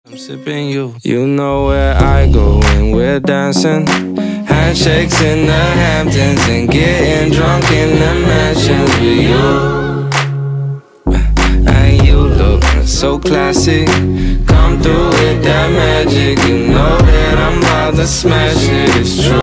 I'm sipping you. You know where I go when we're dancing. Handshakes in the Hamptons and getting drunk in the mansions with you. And you look so classic. Come through with that magic. You know that I'm about to smash it. It's true.